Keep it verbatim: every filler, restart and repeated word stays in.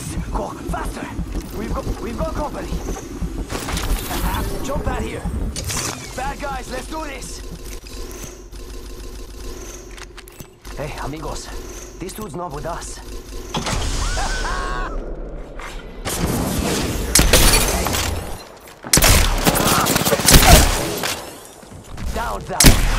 Yes! Go faster! We've got we've got company. Jump out here. Bad guys, let's do this. Hey, amigos. This dude's not with us. Down that one.